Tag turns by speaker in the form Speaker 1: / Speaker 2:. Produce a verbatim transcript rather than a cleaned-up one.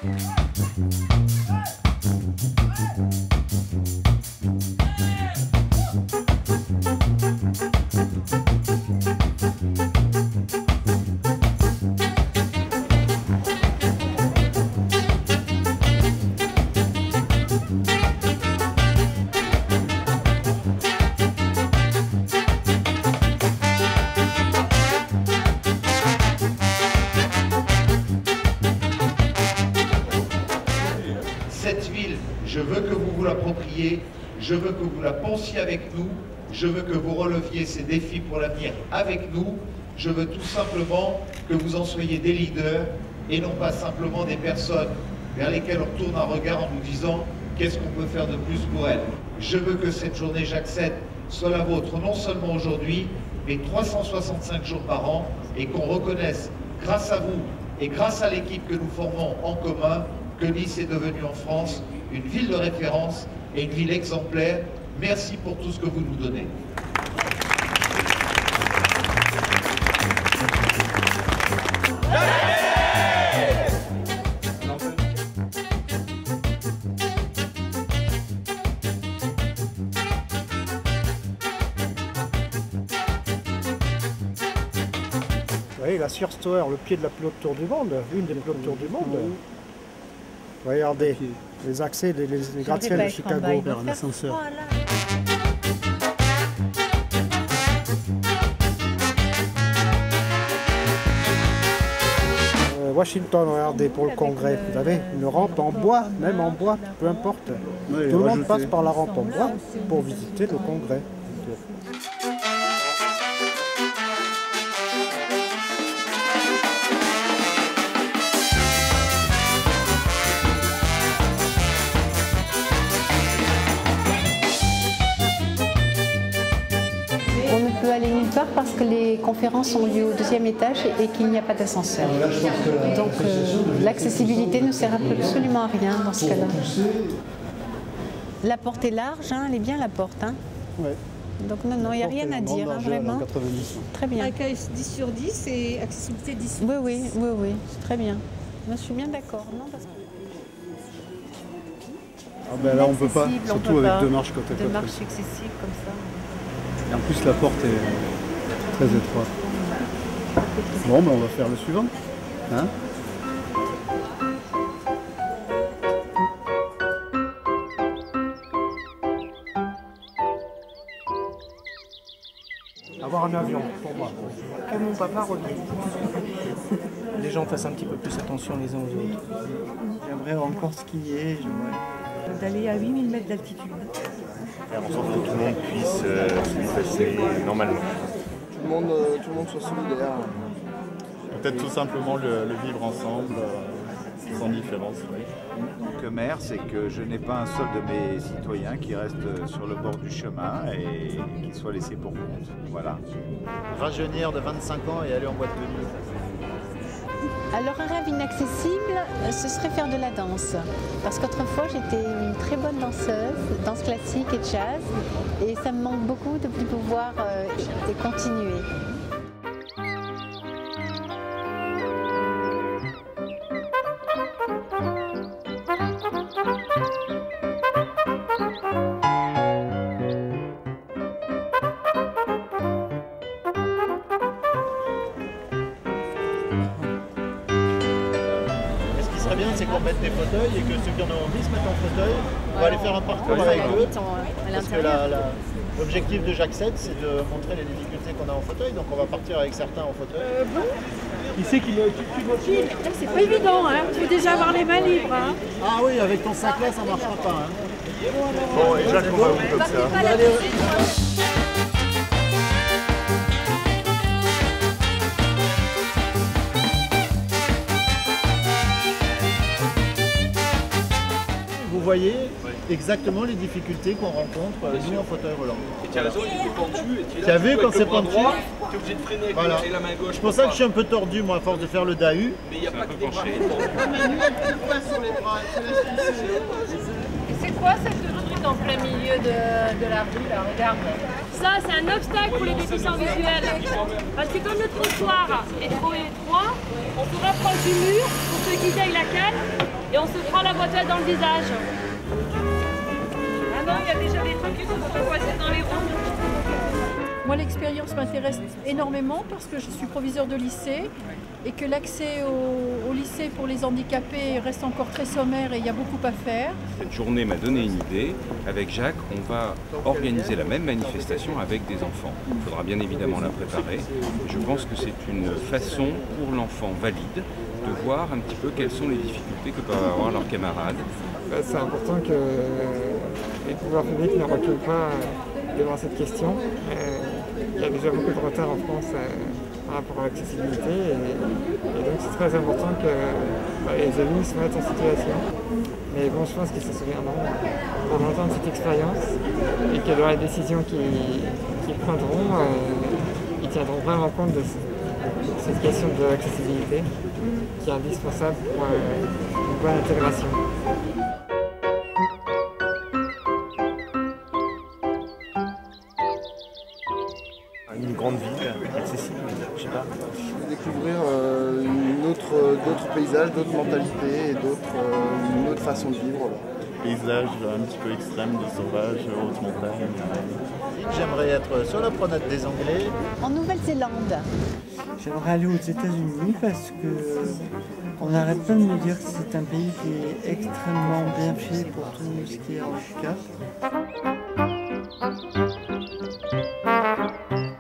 Speaker 1: Cette ville, je veux que vous vous l'appropriez, je veux que vous la pensiez avec nous, je veux que vous releviez ces défis pour l'avenir avec nous, je veux tout simplement que vous en soyez des leaders et non pas simplement des personnes vers lesquelles on tourne un regard en nous disant qu'est-ce qu'on peut faire de plus pour elles. Je veux que cette journée j'accède soit la vôtre non seulement aujourd'hui, mais trois cent soixante-cinq jours par an et qu'on reconnaisse grâce à vous et grâce à l'équipe que nous formons en commun que Nice est devenue en France une ville de référence et une ville exemplaire. Merci pour tout ce que vous nous donnez.
Speaker 2: Vous voyez la Sears Tower, le pied de la plus haute tour du monde, une des plus hautes tours du monde. Regardez, les accès des les gratte-ciel de Chicago vers l'ascenseur. Euh, Washington, regardez, pour le congrès, vous avez une rampe en bois, même en bois, peu importe. Oui, tout le monde passe par la rampe en bois pour visiter le congrès.
Speaker 3: On ne peut aller nulle part parce que les conférences ont lieu au deuxième étage et qu'il n'y a pas d'ascenseur. Donc euh, l'accessibilité ne sert absolument à rien dans ce cas-là. La porte est large, hein, elle est bien la porte. Hein.
Speaker 2: Ouais.
Speaker 3: Donc non, non, il n'y a rien à dire, hein, vraiment. Très bien.
Speaker 4: Accueil dix sur dix et accessibilité dix sur dix.
Speaker 3: Oui, oui, oui, oui, c'est très bien. Moi, je suis bien d'accord. Non, parce que...
Speaker 2: Ah ben là on peut pas, surtout
Speaker 3: peut
Speaker 2: avec
Speaker 3: pas.
Speaker 2: deux marches côte à côte.
Speaker 3: Deux marches successives comme ça.
Speaker 2: Et en plus la porte est très étroite. Bon ben on va faire le suivant. Hein? Avoir un avion, pour moi. Que mon papa revienne. Les gens fassent un petit peu plus attention les uns aux autres. J'aimerais encore skier, j'aimerais...
Speaker 4: D'aller à huit mille mètres d'altitude.
Speaker 5: Faire en sorte que tout le monde puisse euh, se déplacer normalement.
Speaker 6: Tout le monde, euh, tout le monde soit solidaire.
Speaker 5: Peut-être tout simplement le, le vivre ensemble, euh, sans différence.
Speaker 7: Que maire, c'est que je n'ai pas un seul de mes citoyens qui reste sur le bord du chemin et qui soit laissé pour compte. Voilà.
Speaker 5: Rajeunir de vingt-cinq ans et aller en boîte de nuit.
Speaker 3: Alors un rêve inaccessible, ce serait faire de la danse. Parce qu'autrefois j'étais une très bonne danseuse, danse classique et jazz. Et ça me manque beaucoup de plus pouvoir euh, et continuer.
Speaker 5: Ce qui serait bien, c'est qu'on mette des fauteuils et que ceux qui en ont envie se mettent en fauteuil. On va aller faire un parcours avec eux. Parce que la, la, l'objectif de J'accède, c'est de montrer les difficultés qu'on a en fauteuil. Donc on va partir avec certains en fauteuil.
Speaker 4: Euh, bon.
Speaker 2: Qui c'est qui me motive?
Speaker 4: C'est pas évident, hein. Il faut déjà avoir les mains libres. Hein.
Speaker 2: Ah oui, avec ton sac là, ça ne marchera pas. Hein.
Speaker 5: Bon, et Jacques, on va où comme ça?
Speaker 8: Vous voyez exactement les difficultés qu'on rencontre euh, nous en fauteuil roulant.
Speaker 9: Et tu as raison, il est pentu. Et
Speaker 8: tu as vu quand c'est pentu?
Speaker 9: Tu es obligé de freiner avec,
Speaker 8: voilà.
Speaker 9: avec la main gauche.
Speaker 8: C'est pour ça que je suis un peu tordu moi à force de faire le dahu.
Speaker 9: Mais il n'y a pas que des bras.
Speaker 10: Et c'est quoi cette truc en plein milieu de, de la rue là? Regarde.
Speaker 4: Ça, c'est un obstacle pour les déficients visuels. Parce que comme le trottoir est trop étroit, on se rapproche du mur pour se quitter avec la canne et on se prend la boîte dans le visage. Ah non, il y a déjà des trucs qui se sont coincés dans les ronds.
Speaker 11: Moi, l'expérience m'intéresse énormément parce que je suis proviseur de lycée et que l'accès au, au lycée pour les handicapés reste encore très sommaire et il y a beaucoup à faire.
Speaker 12: Cette journée m'a donné une idée. Avec Jacques, on va organiser la même manifestation avec des enfants. Il faudra bien évidemment la préparer. Je pense que c'est une façon pour l'enfant valide de voir un petit peu quelles sont les difficultés que peuvent avoir leurs camarades.
Speaker 13: C'est important que les pouvoirs publics ne reculent pas devant cette question. Euh, il y a déjà beaucoup de retard en France euh, par rapport à l'accessibilité et, et donc c'est très important que bah, les élus se mettent en situation. Mais bon, je pense qu'ils se souviendront pour longtemps de cette expérience et que dans les décisions qu'ils qu'ils prendront, euh, ils tiendront vraiment compte de cette question de l'accessibilité qui est indispensable pour euh, une bonne intégration.
Speaker 5: Une grande ville, accessible, je sais pas.
Speaker 6: Découvrir euh, d'autres paysages, d'autres mentalités et d'autres euh, une autre façon de vivre.
Speaker 5: Paysage un petit peu extrême, de sauvage, haute montagne. J'aimerais être sur la promenade des Anglais.
Speaker 14: En Nouvelle-Zélande.
Speaker 15: J'aimerais aller aux États-Unis parce que on n'arrête pas de me dire que c'est un pays qui est extrêmement bien fait pour tout ce qui est handicap.